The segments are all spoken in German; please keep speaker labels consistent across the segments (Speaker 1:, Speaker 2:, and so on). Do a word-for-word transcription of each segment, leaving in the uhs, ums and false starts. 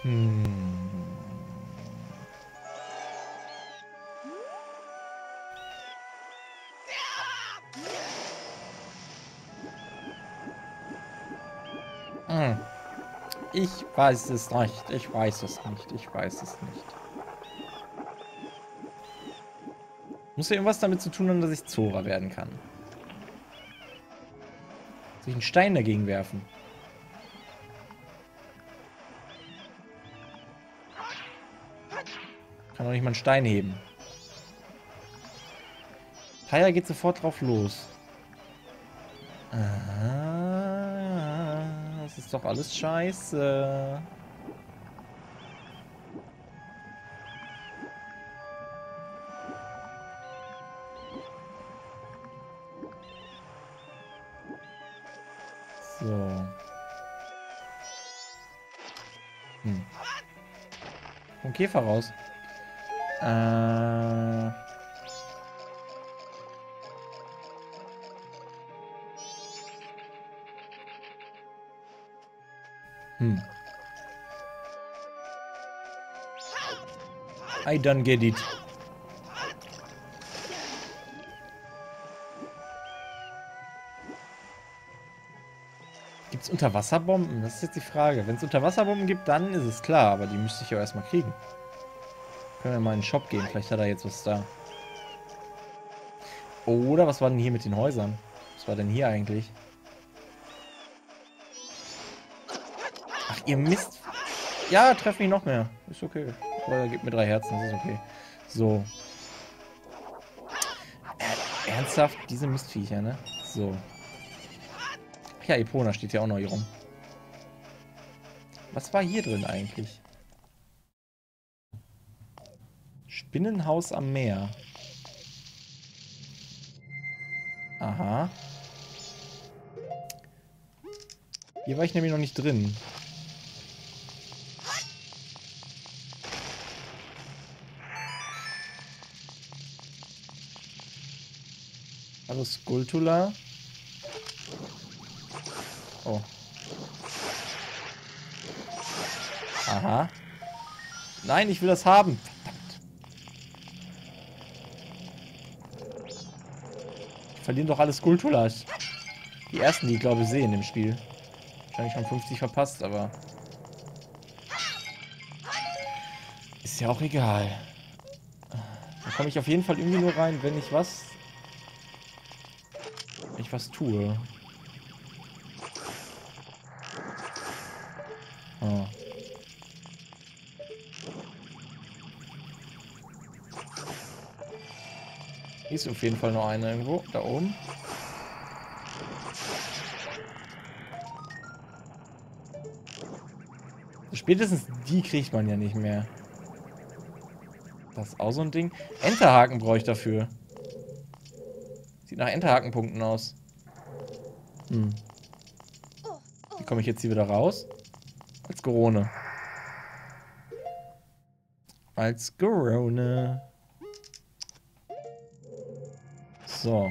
Speaker 1: Hm. Hm. Ich weiß es nicht. Ich weiß es nicht. Ich weiß es nicht. Muss ja irgendwas damit zu tun haben, dass ich Zora werden kann. Soll ich einen Stein dagegen werfen? Kann doch nicht mal einen Stein heben. Taya geht sofort drauf los. Ah, das ist doch alles scheiße. So. Hm. Vom Käfer raus. Äh. Hm. I don't get it. Gibt es Unterwasserbomben? Das ist jetzt die Frage. Wenn es Unterwasserbomben gibt, dann ist es klar. Aber die müsste ich ja erstmal kriegen. Können wir mal in den Shop gehen. Vielleicht hat er jetzt was da. Oder was war denn hier mit den Häusern? Was war denn hier eigentlich? Ach, ihr Mist. Ja, treff mich noch mehr. Ist okay. Oder gib mir drei Herzen. Das ist okay. So. Äh, ernsthaft? Diese Mistviecher, ne? So. Ach ja, Epona steht ja auch noch hier rum. Was war hier drin eigentlich? Spinnenhaus am Meer. Aha. Hier war ich nämlich noch nicht drin. Hallo Skulltula. Oh. Aha. Nein, ich will das haben. Verdammt. Ich verliere doch alle Skulltulas. Die ersten, die ich glaube sehe in dem Spiel. Wahrscheinlich schon fünfzig verpasst, aber... Ist ja auch egal. Da komme ich auf jeden Fall irgendwie nur rein, wenn ich was... Wenn ich was tue. Oh. Hier ist auf jeden Fall noch eine irgendwo. Da oben. Spätestens die kriegt man ja nicht mehr. Das ist auch so ein Ding. Enterhaken brauche ich dafür. Sieht nach Enterhakenpunkten aus. Hm. Wie komme ich jetzt hier wieder raus? Als Gorone. Als Gorone. So.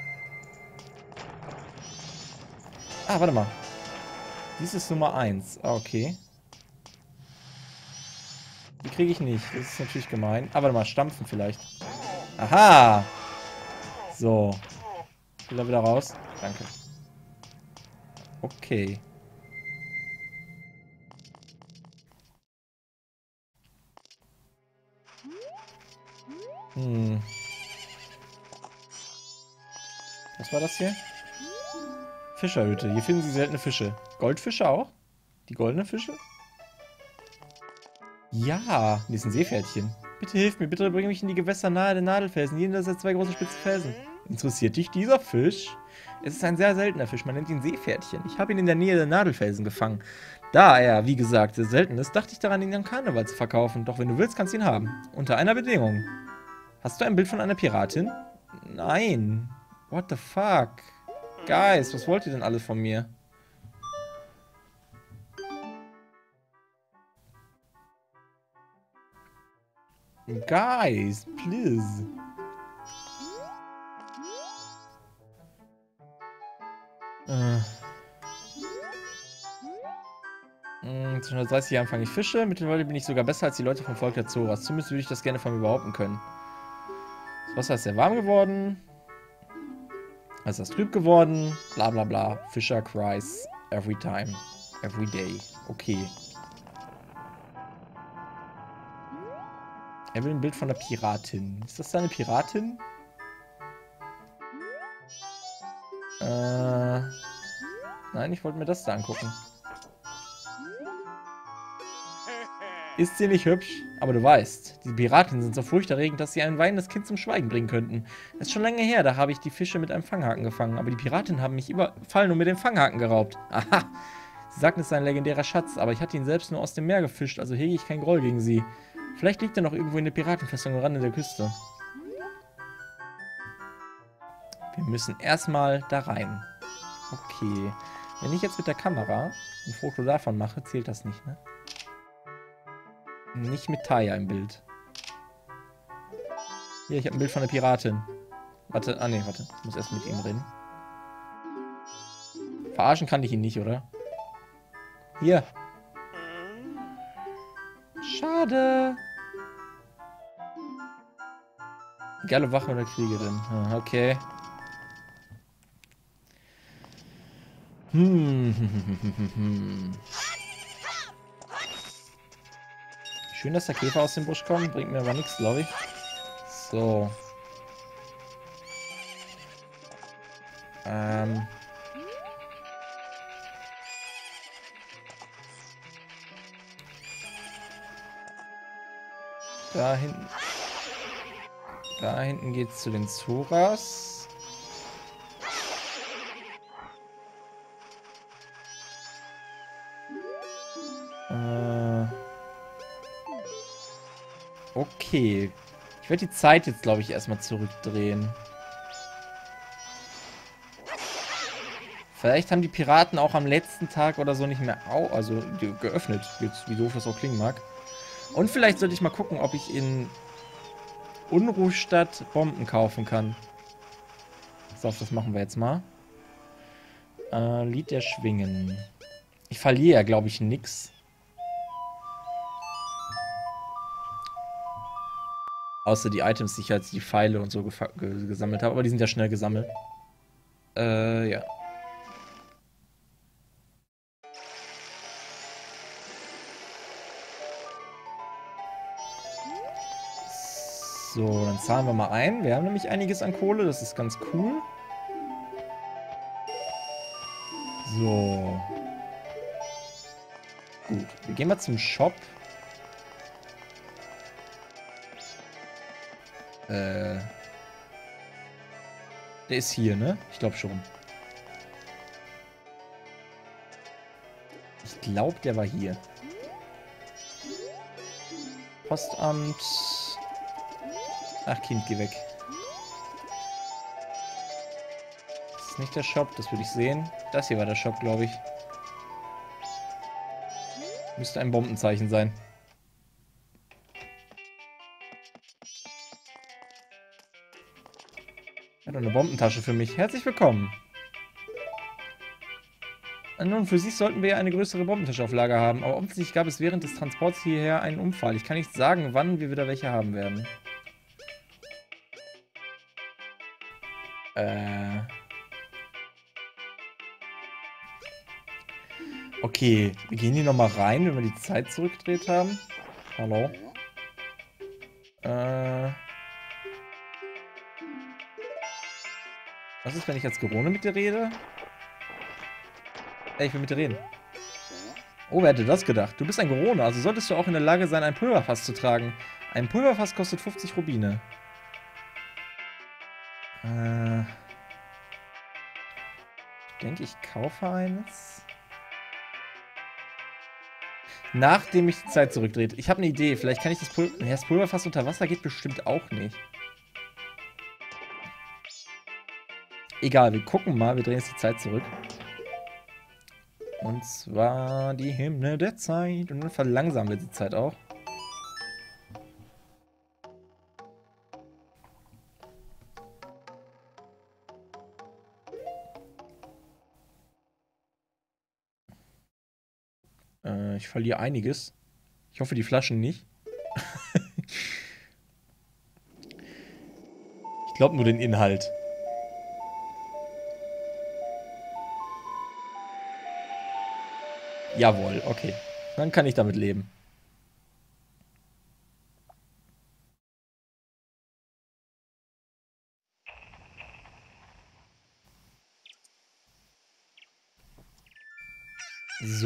Speaker 1: Ah, warte mal. Dies ist Nummer eins. Ah, okay. Die kriege ich nicht. Das ist natürlich gemein. Ah, warte mal. Stampfen vielleicht. Aha! So. Ich will da wieder raus. Danke. Okay. Hm. Was war das hier? Fischerhütte. Hier finden Sie seltene Fische. Goldfische auch? Die goldenen Fische? Ja, die ist ein Seepferdchen. Bitte hilf mir, bitte bring mich in die Gewässer nahe der Nadelfelsen. Hier sind zwei große spitze Felsen. Interessiert dich dieser Fisch? Es ist ein sehr seltener Fisch, man nennt ihn Seepferdchen. Ich habe ihn in der Nähe der Nadelfelsen gefangen. Da er, wie gesagt, sehr selten ist, dachte ich daran, ihn am Karneval zu verkaufen. Doch wenn du willst, kannst du ihn haben. Unter einer Bedingung. Hast du ein Bild von einer Piratin? Nein. What the fuck? Guys, was wollt ihr denn alles von mir? Guys, please. Äh. Hm, Zwischen hundertdreißig Jahren fange ich Fische. Mittlerweile bin ich sogar besser als die Leute vom Volk der Zoras. Zumindest würde ich das gerne von mir behaupten können. Das Wasser ist sehr warm geworden. Es ist trüb geworden. Bla bla bla. Fisher cries every time. Every day. Okay. Er will ein Bild von der Piratin. Ist das da eine Piratin? Äh. Nein, ich wollte mir das da angucken. Ist sie nicht hübsch? Aber du weißt, die Piraten sind so furchterregend, dass sie ein weinendes Kind zum Schweigen bringen könnten. Es ist schon lange her, da habe ich die Fische mit einem Fanghaken gefangen. Aber die Piraten haben mich überfallen und mir den Fanghaken geraubt. Aha! Sie sagten, es sei ein legendärer Schatz, aber ich hatte ihn selbst nur aus dem Meer gefischt, also hege ich keinen Groll gegen sie. Vielleicht liegt er noch irgendwo in der Piratenfestung am Rande der Küste. Wir müssen erstmal da rein. Okay. Wenn ich jetzt mit der Kamera ein Foto davon mache, zählt das nicht, ne? Nicht mit Taya im Bild. Hier, ich habe ein Bild von der Piratin. Warte, ah ne, warte. Ich muss erst mit ihm reden. Verarschen kann ich ihn nicht, oder? Hier. Schade. Geile Wache oder Kriegerin. Ah, okay. Hm. Schön, dass der Käfer aus dem Busch kommt. Bringt mir aber nichts, glaube ich. So. Ähm. Da hinten. Da hinten geht's zu den Zoras. Äh. Okay. Ich werde die Zeit jetzt, glaube ich, erstmal zurückdrehen. Vielleicht haben die Piraten auch am letzten Tag oder so nicht mehr au also geöffnet. Jetzt, wie doof das auch klingen mag. Und vielleicht sollte ich mal gucken, ob ich in Unruhstadt Bomben kaufen kann. So, das machen wir jetzt mal. Äh, Lied der Schwingen. Ich verliere ja, glaube ich, nix. Außer die Items, die ich als die Pfeile und so ge gesammelt habe. Aber die sind ja schnell gesammelt. Äh, ja. So, dann zahlen wir mal ein. Wir haben nämlich einiges an Kohle. Das ist ganz cool. So. Gut. Wir gehen mal zum Shop. Äh. Der ist hier, ne? Ich glaube schon. Ich glaube, der war hier. Postamt. Ach, Kind, geh weg. Das ist nicht der Shop, das würde ich sehen. Das hier war der Shop, glaube ich. Müsste ein Bombenzeichen sein. Hat eine Bombentasche für mich. Herzlich willkommen. Nun, für sich sollten wir ja eine größere Bombentasche auf Lager haben, aber offensichtlich gab es während des Transports hierher einen Unfall. Ich kann nicht sagen, wann wir wieder welche haben werden. Äh. Okay, wir gehen hier nochmal rein, wenn wir die Zeit zurückgedreht haben. Hallo. Äh. Was ist, wenn ich als Gerone mit dir rede? Ey, ich will mit dir reden. Oh, wer hätte das gedacht? Du bist ein Gerone, also solltest du auch in der Lage sein, ein Pulverfass zu tragen. Ein Pulverfass kostet fünfzig Rubine. Äh. Ich denke, ich kaufe eines. Nachdem ich die Zeit zurückdreht. Ich habe eine Idee. Vielleicht kann ich das Pulver... Ja, das Pulverfass unter Wasser geht bestimmt auch nicht. Egal, wir gucken mal. Wir drehen jetzt die Zeit zurück. Und zwar die Hymne der Zeit. Und dann verlangsamen wir die Zeit auch. Äh, ich verliere einiges. Ich hoffe, die Flaschen nicht. Ich glaube nur den Inhalt. Jawohl, okay. Dann kann ich damit leben. So.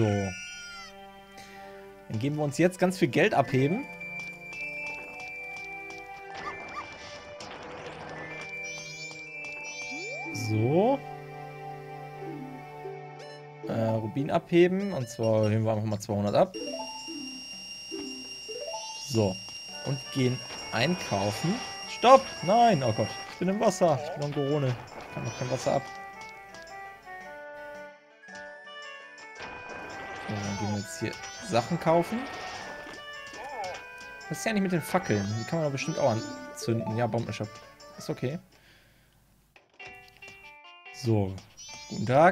Speaker 1: Dann geben wir uns jetzt ganz viel Geld abheben. So. Äh, Rubin abheben. Und zwar heben wir einfach mal zweihundert ab. So. Und gehen einkaufen. Stopp! Nein! Oh Gott. Ich bin im Wasser. Ich bin am Corona. Ich kann noch kein Wasser ab. So, dann gehen wir jetzt hier Sachen kaufen. Was ist ja nicht mit den Fackeln? Die kann man doch bestimmt auch anzünden. Ja, Bombenshop. Ist okay. So. Guten Tag.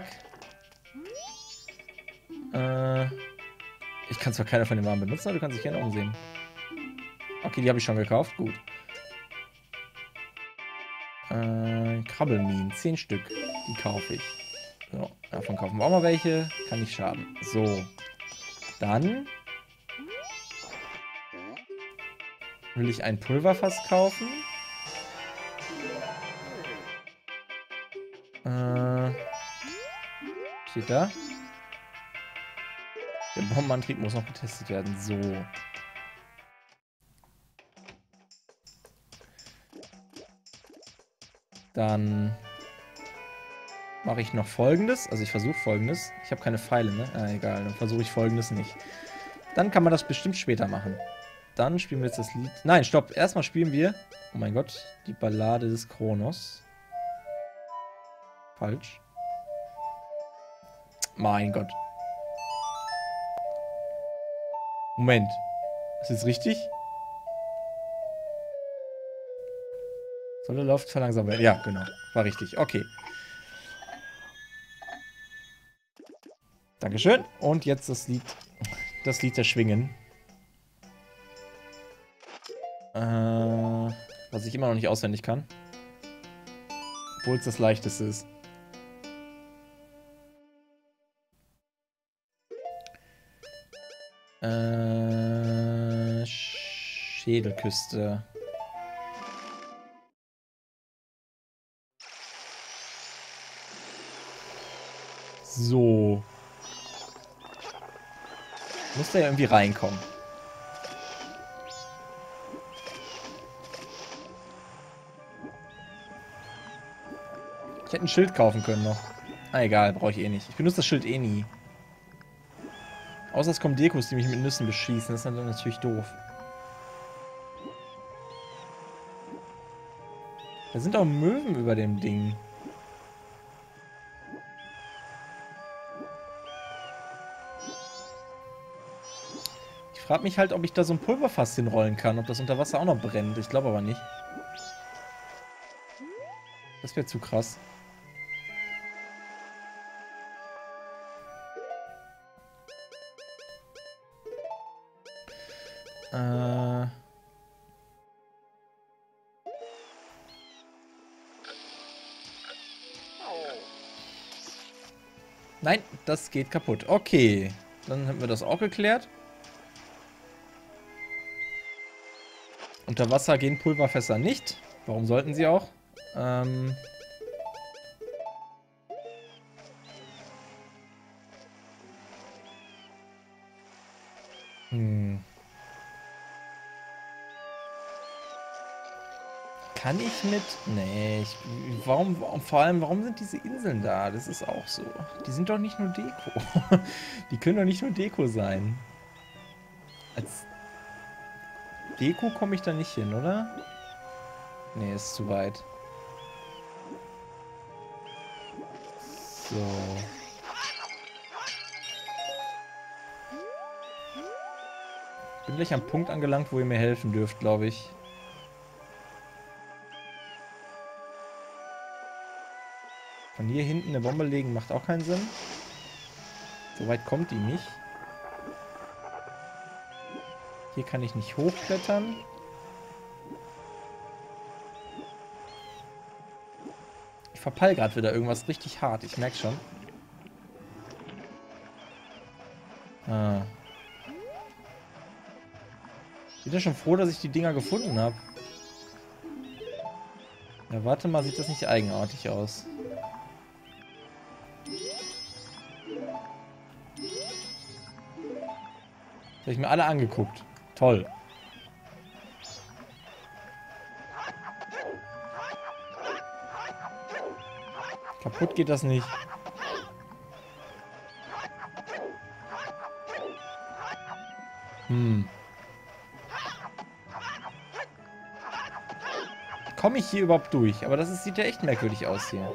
Speaker 1: Äh, ich kann zwar keine von den Waren benutzen, aber du kannst dich gerne umsehen. Okay, die habe ich schon gekauft. Gut. Äh, Krabbelminen. zehn Stück. Die kaufe ich. So, davon kaufen wir auch mal welche. Kann nicht schaden. So. Dann will ich ein Pulverfass kaufen. Äh, steht da. Der Bombenantrieb muss noch getestet werden. So. Dann mache ich noch Folgendes. Also ich versuche Folgendes. Ich habe keine Pfeile, ne? Ah, egal. Dann versuche ich Folgendes nicht. Dann kann man das bestimmt später machen. Dann spielen wir jetzt das Lied. Nein, stopp. Erstmal spielen wir, oh mein Gott, die Ballade des Kronos. Falsch. Mein Gott. Moment. Ist das richtig? Soll der Lauf verlangsamt werden? Ja, genau. War richtig. Okay. Dankeschön. Und jetzt das Lied. Das Lied der Schwingen. Äh, was ich immer noch nicht auswendig kann. Obwohl es das leichteste ist. Äh, Schädelküste. So. Muss da ja irgendwie reinkommen. Ich hätte ein Schild kaufen können noch. Ah, egal, brauche ich eh nicht. Ich benutze das Schild eh nie. Außer es kommen Dekos, die mich mit Nüssen beschießen. Das ist dann natürlich doof. Da sind auch Möwen über dem Ding. Ich frage mich halt, ob ich da so ein Pulverfass hinrollen kann. Ob das unter Wasser auch noch brennt. Ich glaube aber nicht. Das wäre zu krass. Äh... Nein, das geht kaputt. Okay, dann haben wir das auch geklärt. Unter Wasser gehen Pulverfässer nicht. Warum sollten sie auch? Ähm... Hm... Kann ich mit... Nee, ich, warum, warum, vor allem, warum sind diese Inseln da? Das ist auch so. Die sind doch nicht nur Deko. Die können doch nicht nur Deko sein. Als Deko komme ich da nicht hin, oder? Nee, ist zu weit. So. Ich bin gleich am Punkt angelangt, wo ihr mir helfen dürft, glaube ich. Von hier hinten eine Bombe legen macht auch keinen Sinn. So weit kommt die nicht. Hier kann ich nicht hochklettern. Ich verpall gerade wieder irgendwas richtig hart. Ich merke schon. Ah. Ich bin ja schon froh, dass ich die Dinger gefunden habe. Ja, warte mal, sieht das nicht eigenartig aus? Habe ich mir alle angeguckt. Toll. Kaputt geht das nicht. Hm. Komme ich hier überhaupt durch? Aber das ist, sieht ja echt merkwürdig aus hier.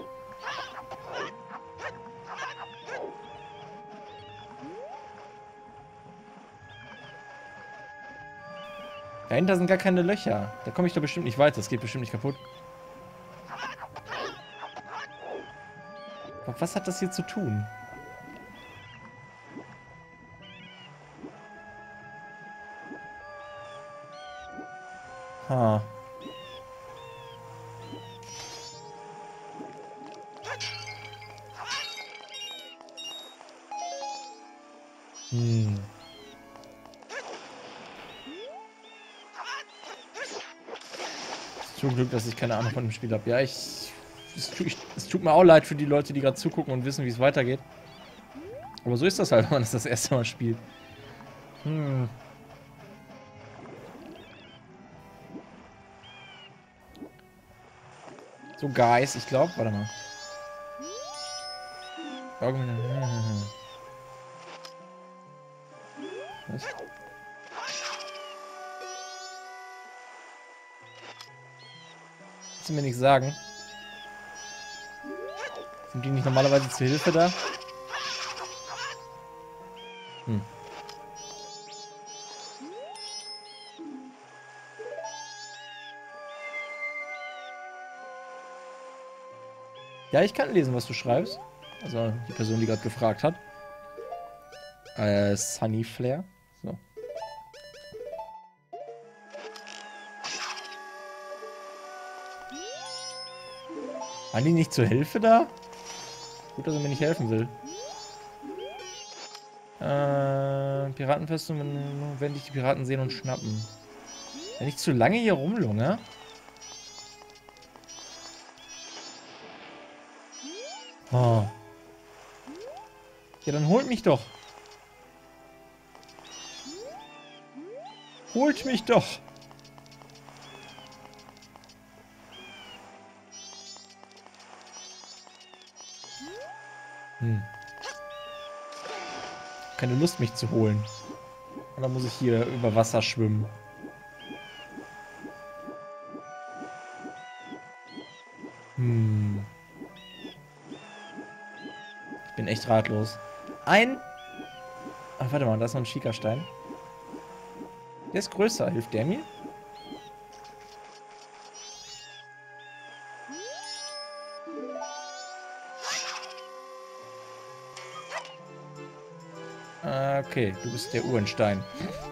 Speaker 1: Dahinter sind gar keine Löcher. Da komme ich doch bestimmt nicht weiter. Das geht bestimmt nicht kaputt. Aber was hat das hier zu tun? Ha. Hm. Zum Glück, dass ich keine Ahnung von dem Spiel habe. Ja, ich es, tu, ich... es tut mir auch leid für die Leute, die gerade zugucken und wissen, wie es weitergeht. Aber so ist das halt, wenn man es das erste Mal spielt. Hm. So, Guys, ich glaube, warte mal. Was? Kannst du mir nichts sagen? Sind die nicht normalerweise zur Hilfe da? Hm. Ja, ich kann lesen, was du schreibst. Also die Person, die gerade gefragt hat. Äh, Sunny Flare. So. Waren die nicht zur Hilfe da? Gut, dass er mir nicht helfen will. Äh, Piratenfestung, wenn dich die Piraten sehen und schnappen. Wenn ich zu lange hier rumlunge. Oh. Ja, dann holt mich doch. Holt mich doch. Hm. Keine Lust, mich zu holen. Und dann muss ich hier über Wasser schwimmen. Hm. Ich bin echt ratlos. Ein... Ach, warte mal, da ist noch ein Schiekerstein. Der ist größer. Hilft der mir? Okay, du bist der Uhrenstein.